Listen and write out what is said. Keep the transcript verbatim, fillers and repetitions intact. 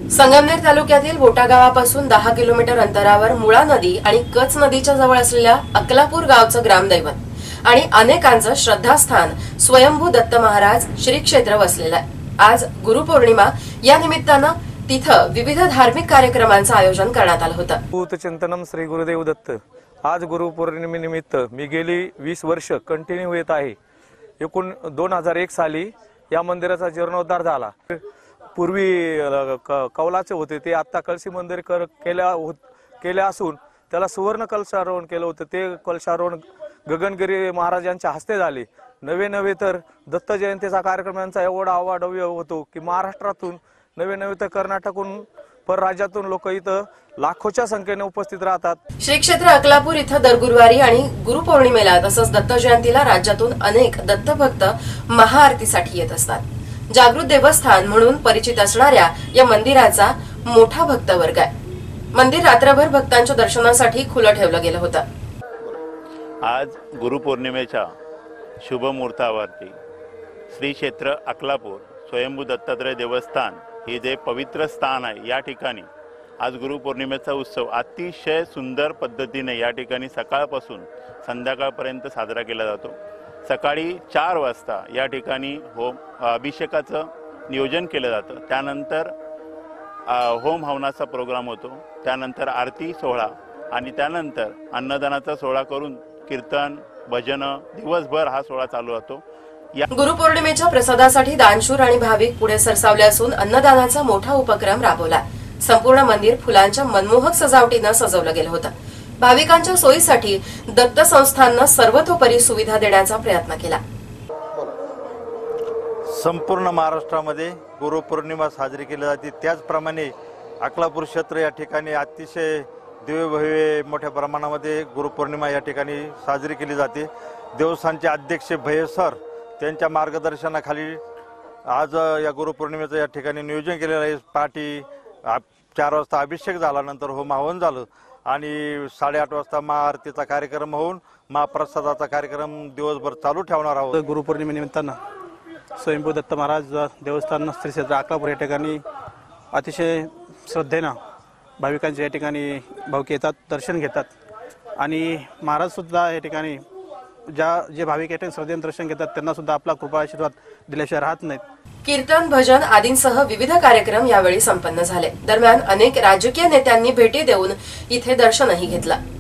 संगमनेर तालुक्यातील बोटा गावापासून दहा किलोमीटर अंतरावर मुळा नदी आणि कच नदीच्या जवळ असलेल्या अकलापूर गावचं ग्रामदैवत आणि अनेकांचं श्रद्धास्थान स्वयंभू दत्त महाराज श्री क्षेत्र वसलेलं आहे। आज गुरुपौर्णिमा या निमित्तानं तिथं विविध धार्मिक कार्यक्रमांचं आयोजन करण्यात आलं होतं। भूतचिंतनम श्री गुरुदेव दत्त। आज गुरुपौर्णिमेनिमित्त मी गेली वीस वर्ष कंटिन्यू येत आहे। एकूण दोन हजार एक साली या मंदिराचा जीर्णोद्धार झाला। पूर्वी कौलाचे होते ते आता कळशी मंदिर केल्या केल्या असून त्याला सुवर्ण कलशारोहण केलं होतं। ते कलशारोहण गगनगिरी महाराजांच्या हस्ते झाले। नवे नवे तर दत्त जयंतीचा कार्यक्रम यांचा एवढा अवाढव्य होतो की महाराष्ट्रातून नवे नवे तर कर्नाटकहून परराज्यातून लोक इथं लाखोच्या संख्येने उपस्थित राहतात। श्री क्षेत्र अकलापूर इथं दर गुरुवारी आणि गुरुपौर्णिमेला तसंच दत्त जयंतीला राज्यातून अनेक दत्तभक्त महाआरतीसाठी येत असतात। जागृत देवस्थान म्हणून परिचित असणाऱ्या या मंदिराचा मोठा भक्तवर्ग आहे। मंदिर रात्रभर भक्तांच्या दर्शनासाठी खुलं ठेवलं गेलं होतं। आज गुरुपौर्णिमेच्या शुभ मुहूर्तावरती श्री क्षेत्र अकलापूर स्वयंभू दत्तात्रय देवस्थान हे जे पवित्र स्थान आहे या ठिकाणी आज गुरुपौर्णिमेचा उत्सव अतिशय सुंदर पद्धतीने या ठिकाणी सकाळपासून संध्याकाळपर्यंत साजरा केला जातो। सकाळी चार वाजता या ठिकाणी होम अभिषेकाचं नियोजन केलं जातं। त्यानंतर होम हवनाचा प्रोग्राम होतो। त्यानंतर आरती सोहळा आणि त्यानंतर अन्नदानाचा सोहळा करून कीर्तन भजन दिवसभर हा सोहळा चालू राहतो। गुरुपौर्णिमेच्या प्रसादासाठी दानशूर आणि भाविक पुढे सरसावले असून अन्नदानाचा मोठा उपक्रम राबवला। संपूर्ण मंदिर फुलांच्या मनमोहक सजावटीनं सजवलं गेलं होतं। भाविकांच्या सोयीसाठी दत्त संस्थांना सर्वतोपरी सुविधा देण्याचा प्रयत्न केला। संपूर्ण महाराष्ट्रामध्ये गुरुपौर्णिमा साजरी केली जाते। त्याचप्रमाणे अकलापूर क्षेत्र या ठिकाणी अतिशय दिव्यभव्य मोठ्या प्रमाणामध्ये गुरुपौर्णिमा या ठिकाणी साजरी केली जाते। देवस्थानचे अध्यक्ष भैया सर त्यांच्या मार्गदर्शनाखाली आज या गुरुपौर्णिमेचं या ठिकाणी नियोजन केलेलं आहे। पहाटे चार वाजता अभिषेक झाला, नंतर होम हवन झालं आणि साडेआठ वाजता महाआरतीचा कार्यक्रम होऊन महाप्रसादाचा कार्यक्रम दिवसभर चालू ठेवणार आहोत। गुरुपौर्णिमेनिमित्तानं स्वयंभू दत्त महाराज देवस्थान श्री क्षेत्र अकलापूर या ठिकाणी अतिशय श्रद्धेनं भाविकांच्या या ठिकाणी भाविक येतात, दर्शन घेतात आणि महाराज सुद्धा या ठिकाणी ज्या जे भाविक या ठिकाणी श्रद्धेनं दर्शन घेतात त्यांना सुद्धा आपला कृपा आशीर्वाद दिल्याशिवाय राहत नाहीत। कीर्तन भजन आदींसह विविध कार्यक्रम यावेळी संपन्न झाले। दरम्यान अनेक राजकीय नेत्यांनी भेटी देऊन इथे दर्शनही घेतलं।